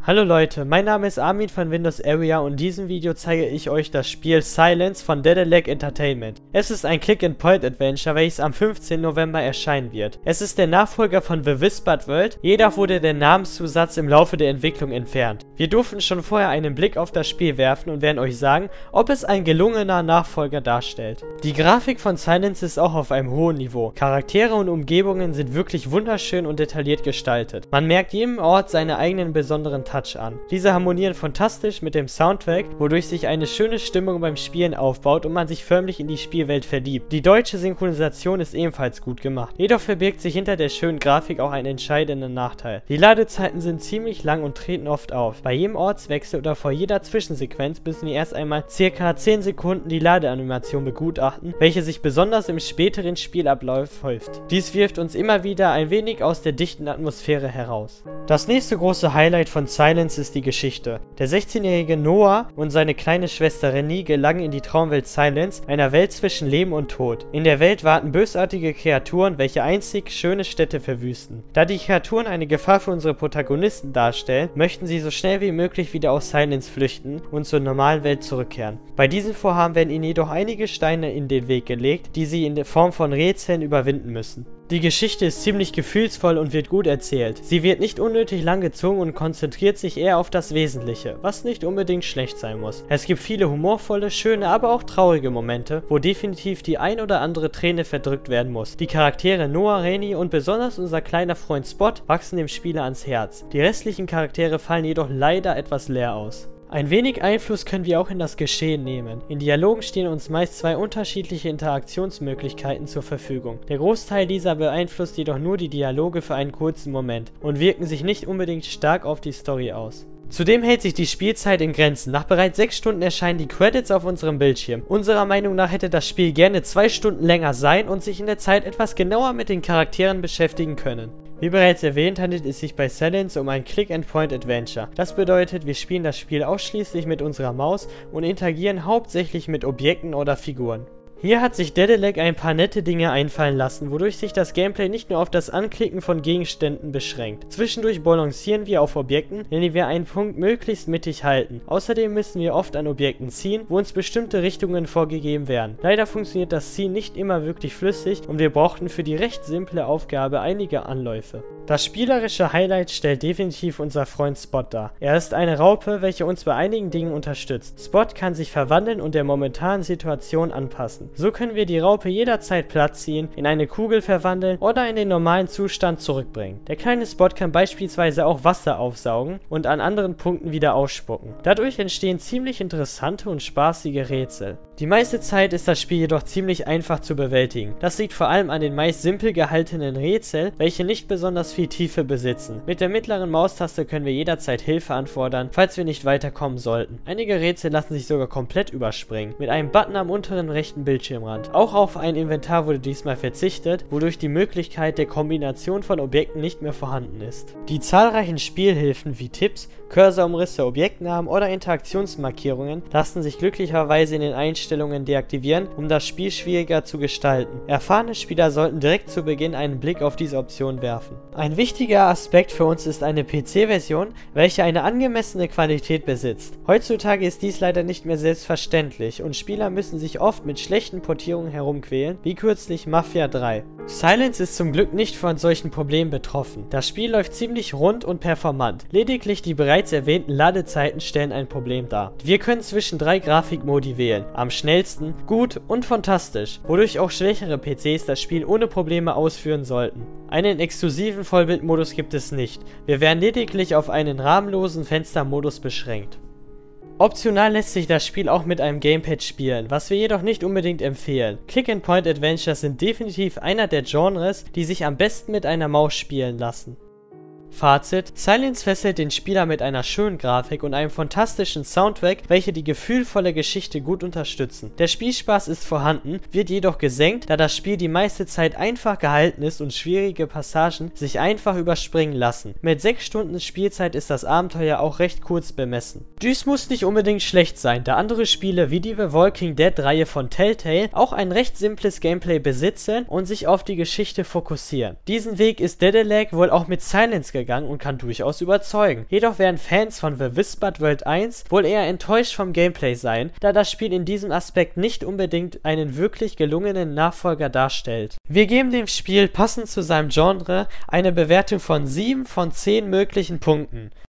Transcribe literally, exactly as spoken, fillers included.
Hallo Leute, mein Name ist Armin von Windows Area und in diesem Video zeige ich euch das Spiel Silence von Daedalus Entertainment. Es ist ein Click-and-Point-Adventure, welches am fünfzehnten November erscheinen wird. Es ist der Nachfolger von The Whispered World, jedoch wurde der Namenszusatz im Laufe der Entwicklung entfernt. Wir durften schon vorher einen Blick auf das Spiel werfen und werden euch sagen, ob es ein gelungener Nachfolger darstellt. Die Grafik von Silence ist auch auf einem hohen Niveau. Charaktere und Umgebungen sind wirklich wunderschön und detailliert gestaltet. Man merkt jedem Ort seine eigenen besonderen Touch an. Diese harmonieren fantastisch mit dem Soundtrack, wodurch sich eine schöne Stimmung beim Spielen aufbaut und man sich förmlich in die Spielwelt verliebt. Die deutsche Synchronisation ist ebenfalls gut gemacht. Jedoch verbirgt sich hinter der schönen Grafik auch ein entscheidender Nachteil. Die Ladezeiten sind ziemlich lang und treten oft auf. Bei jedem Ortswechsel oder vor jeder Zwischensequenz müssen wir erst einmal ca. zehn Sekunden die Ladeanimation begutachten, welche sich besonders im späteren Spielablauf häuft. Dies wirft uns immer wieder ein wenig aus der dichten Atmosphäre heraus. Das nächste große Highlight von Silence ist die Geschichte. Der sechzehnjährige Noah und seine kleine Schwester Rennie gelangen in die Traumwelt Silence, einer Welt zwischen Leben und Tod. In der Welt warten bösartige Kreaturen, welche einzig schöne Städte verwüsten. Da die Kreaturen eine Gefahr für unsere Protagonisten darstellen, möchten sie so schnell wie möglich wieder aus Silence flüchten und zur normalen Welt zurückkehren. Bei diesem Vorhaben werden ihnen jedoch einige Steine in den Weg gelegt, die sie in der Form von Rätseln überwinden müssen. Die Geschichte ist ziemlich gefühlsvoll und wird gut erzählt. Sie wird nicht unnötig lang gezogen und konzentriert sich eher auf das Wesentliche, was nicht unbedingt schlecht sein muss. Es gibt viele humorvolle, schöne, aber auch traurige Momente, wo definitiv die ein oder andere Träne verdrückt werden muss. Die Charaktere Noah, Rennie und besonders unser kleiner Freund Spot wachsen dem Spieler ans Herz. Die restlichen Charaktere fallen jedoch leider etwas leer aus. Ein wenig Einfluss können wir auch in das Geschehen nehmen. In Dialogen stehen uns meist zwei unterschiedliche Interaktionsmöglichkeiten zur Verfügung. Der Großteil dieser beeinflusst jedoch nur die Dialoge für einen kurzen Moment und wirken sich nicht unbedingt stark auf die Story aus. Zudem hält sich die Spielzeit in Grenzen. Nach bereits sechs Stunden erscheinen die Credits auf unserem Bildschirm. Unserer Meinung nach hätte das Spiel gerne zwei Stunden länger sein und sich in der Zeit etwas genauer mit den Charakteren beschäftigen können. Wie bereits erwähnt, handelt es sich bei Silence um ein Click-and-Point-Adventure. Das bedeutet, wir spielen das Spiel ausschließlich mit unserer Maus und interagieren hauptsächlich mit Objekten oder Figuren. Hier hat sich Daedalus ein paar nette Dinge einfallen lassen, wodurch sich das Gameplay nicht nur auf das Anklicken von Gegenständen beschränkt. Zwischendurch balancieren wir auf Objekten, indem wir einen Punkt möglichst mittig halten. Außerdem müssen wir oft an Objekten ziehen, wo uns bestimmte Richtungen vorgegeben werden. Leider funktioniert das Ziehen nicht immer wirklich flüssig und wir brauchten für die recht simple Aufgabe einige Anläufe. Das spielerische Highlight stellt definitiv unser Freund Spot dar. Er ist eine Raupe, welche uns bei einigen Dingen unterstützt. Spot kann sich verwandeln und der momentanen Situation anpassen. So können wir die Raupe jederzeit Platz ziehen, in eine Kugel verwandeln oder in den normalen Zustand zurückbringen. Der kleine Spot kann beispielsweise auch Wasser aufsaugen und an anderen Punkten wieder ausspucken. Dadurch entstehen ziemlich interessante und spaßige Rätsel. Die meiste Zeit ist das Spiel jedoch ziemlich einfach zu bewältigen. Das liegt vor allem an den meist simpel gehaltenen Rätseln, welche nicht besonders viel Tiefe besitzen. Mit der mittleren Maustaste können wir jederzeit Hilfe anfordern, falls wir nicht weiterkommen sollten. Einige Rätsel lassen sich sogar komplett überspringen, mit einem Button am unteren rechten Bildschirmrand. Auch auf ein Inventar wurde diesmal verzichtet, wodurch die Möglichkeit der Kombination von Objekten nicht mehr vorhanden ist. Die zahlreichen Spielhilfen wie Tipps, Cursorumrisse, Objektnamen oder Interaktionsmarkierungen lassen sich glücklicherweise in den Einstellungen deaktivieren, um das Spiel schwieriger zu gestalten. Erfahrene Spieler sollten direkt zu Beginn einen Blick auf diese Option werfen. Ein wichtiger Aspekt für uns ist eine P C-Version, welche eine angemessene Qualität besitzt. Heutzutage ist dies leider nicht mehr selbstverständlich und Spieler müssen sich oft mit schlechten Portierungen herumquälen, wie kürzlich Mafia drei. Silence ist zum Glück nicht von solchen Problemen betroffen. Das Spiel läuft ziemlich rund und performant. Lediglich die bereits erwähnten Ladezeiten stellen ein Problem dar. Wir können zwischen drei Grafikmodi wählen. Am schnellsten, gut und fantastisch, wodurch auch schwächere P Cs das Spiel ohne Probleme ausführen sollten. Einen exklusiven Vollbildmodus gibt es nicht. Wir werden lediglich auf einen rahmenlosen Fenstermodus beschränkt. Optional lässt sich das Spiel auch mit einem Gamepad spielen, was wir jedoch nicht unbedingt empfehlen. Click-and-Point-Adventures sind definitiv einer der Genres, die sich am besten mit einer Maus spielen lassen. Fazit: Silence fesselt den Spieler mit einer schönen Grafik und einem fantastischen Soundtrack, welche die gefühlvolle Geschichte gut unterstützen. Der Spielspaß ist vorhanden, wird jedoch gesenkt, da das Spiel die meiste Zeit einfach gehalten ist und schwierige Passagen sich einfach überspringen lassen. Mit sechs Stunden Spielzeit ist das Abenteuer auch recht kurz bemessen. Dies muss nicht unbedingt schlecht sein, da andere Spiele wie die The Walking Dead-Reihe von Telltale auch ein recht simples Gameplay besitzen und sich auf die Geschichte fokussieren. Diesen Weg ist Daedalus wohl auch mit Silence gegangen. vorausgegangen und kann durchaus überzeugen. Jedoch werden Fans von The Whispered World eins wohl eher enttäuscht vom Gameplay sein, da das Spiel in diesem Aspekt nicht unbedingt einen wirklich gelungenen Nachfolger darstellt. Wir geben dem Spiel passend zu seinem Genre eine Bewertung von sieben von zehn möglichen Punkten.